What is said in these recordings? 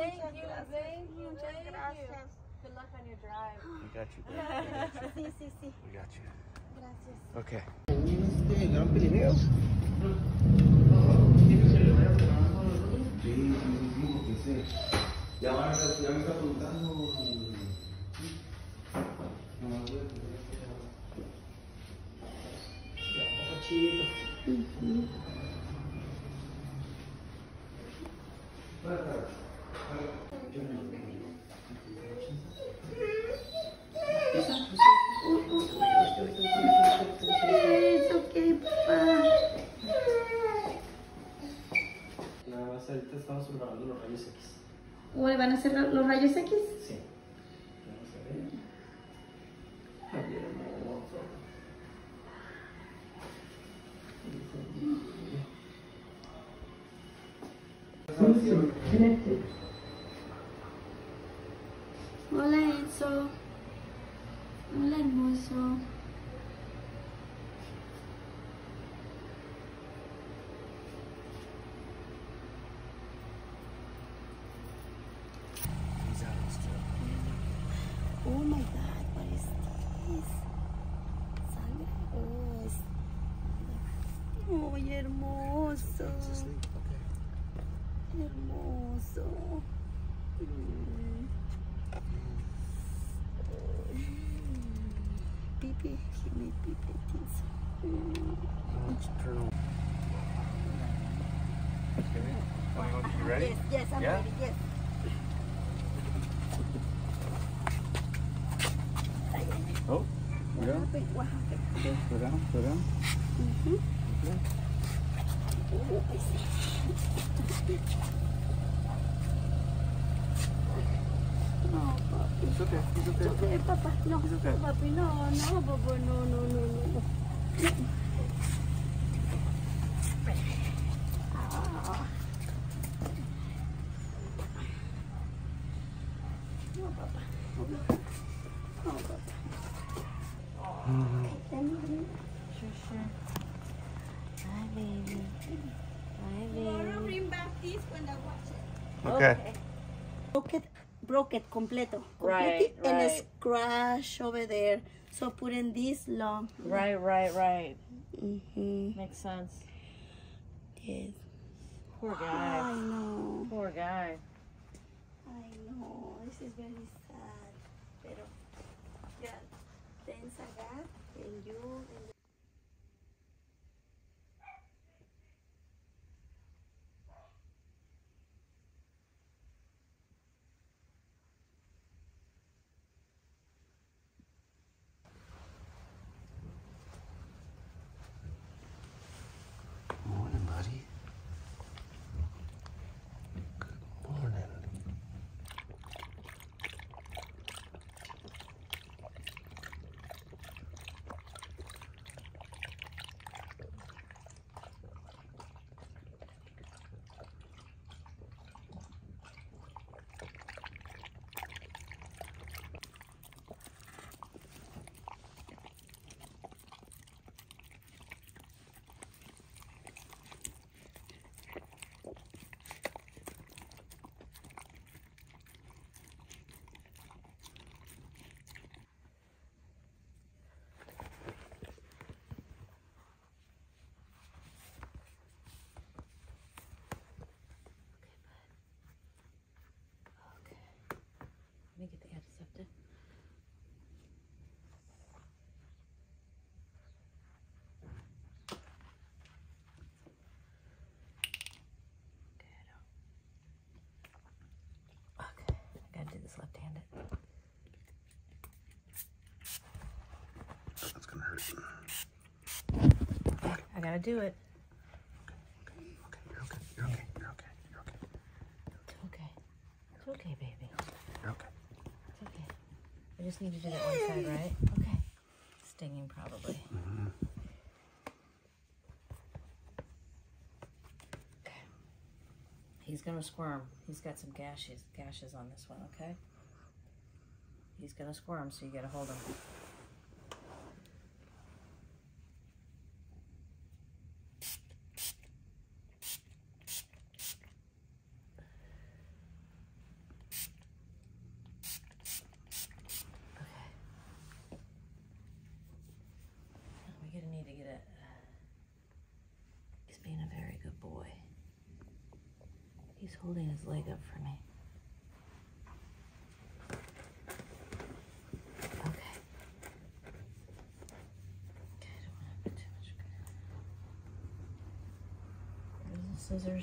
Thank you. Good luck on your drive. We got you, bro. We got you. Sí. We got you. Gracias. Okay. Gran Pyrenees. Sí. Ya me está preguntando. It's okay, papá. Nada más ahorita estamos grabando los rayos X. ¿O le van a hacer los rayos X? Sí. Vamos a ver. Ay, hermoso. Hola, Enzo. Hola, hermoso. He's out still. Oh my God, what is this? Saludos. Oh, hermoso. He's asleep. Okay. Hermoso. Pipi, he made pipi things. Let's turn on. You ready? Yes, I'm Yeah? ready, yes. Oh, go down. What happened? Okay, go down. Go down. Mm-hmm. Okay. Oh, I see. No, papi. It's okay. He's okay. It's okay, Papa. No, He's okay. papi, no, Papa, no. Ah. No, Papa. No, Papa. Can you do it? Sure. Hi, baby. Bring back this when I watch it. Okay. Broke it completo. Right, And a right. scratch over there. So put in this long. Right. Mm-hmm. Makes sense. Yes. Poor I guy. know. Poor guy. I know. This is very sad. Pero, yeah. Thanks a God and you and Morning, buddy. Good morning. Let me get the antiseptic. Okay, I gotta do this left-handed. That's gonna hurt. Okay, I gotta do it. Okay. You're okay. You're okay. You're okay. You're okay. It's okay. It's okay, baby. You're okay. It's okay. I just need to do that one side, right? Okay. Stinging, probably. Okay. He's gonna squirm. He's got some gashes on this one, okay? He's gonna squirm, so you gotta hold him. need to get it. He's being a very good boy. He's holding his leg up for me. Okay. Okay, I don't want to put too much. There's the scissors.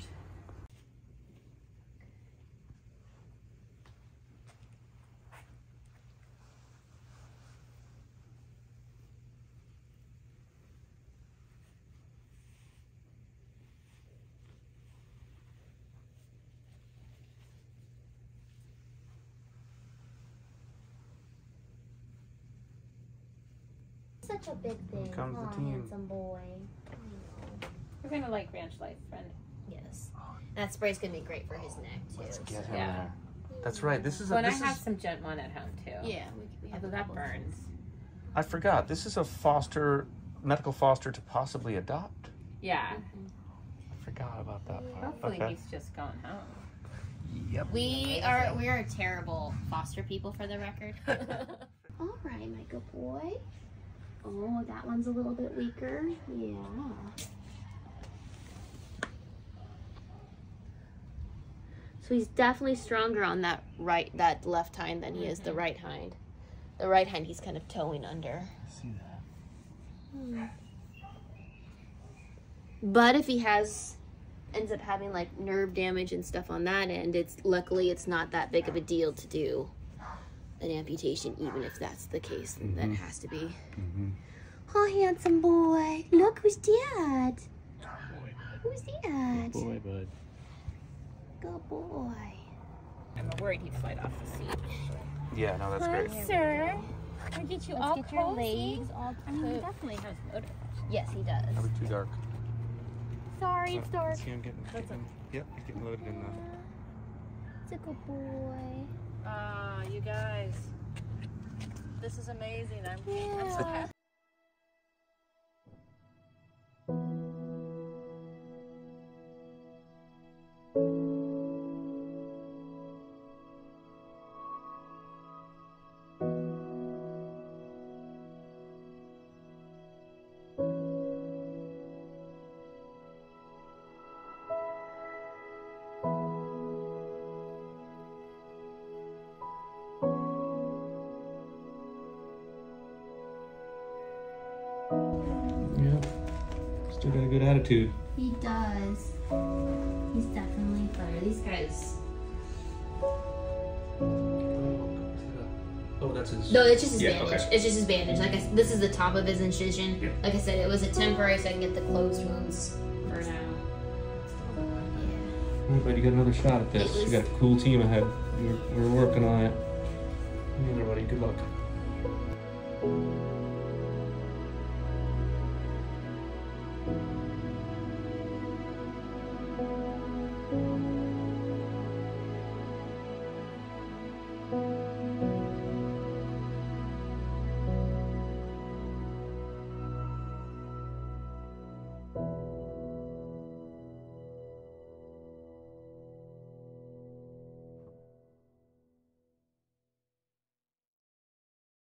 Such a big thing. Here comes the Aw, team. handsome boy. We're gonna like ranch life, friend. Yes. That spray's gonna be great for his neck too. Let's get him Yeah. there. That's right. This is a. Well, and I This have is, some gent one at home too. Yeah, we have Although a that couple. burns. I forgot. This is a foster, medical foster to possibly adopt. Yeah. I forgot about that part. Hopefully Okay. he's just going home. Yep. We are terrible foster people, for the record. All right, my good boy. Oh, that one's a little bit weaker. Yeah. So he's definitely stronger on that left hind than he is the right hind. The right hind he's kind of towing under. See that? But if he ends up having like nerve damage and stuff on that end, luckily it's not that big of a deal to do an amputation, even if that's the case. That has to be. Oh, handsome boy. Look who's dad. Who's dad? Boy, bud. Good boy. I'm worried he'd slide off the seat. Yeah, no, that's great. Sir, can I get you all Let's get your cozy? legs all I mean, he put. definitely has motor. Yes, he does. Probably too dark. Sorry, it's dark. See him getting. Yep, he's getting loaded in now. It's a good boy. Ah, you guys. This is amazing. I'm so Yeah. happy. Yeah. Still got a good attitude. He does. He's definitely better. These guys. Oh, that's his. No, it's just his Yeah, bandage. okay. It's just his bandage. Like this is the top of his incision. Yeah. Like I said, it was a temporary, so I can get the closed wounds for now. Yeah. All right, bud, you got another shot at this. You got a cool team ahead. We're working on it. Everybody, good luck.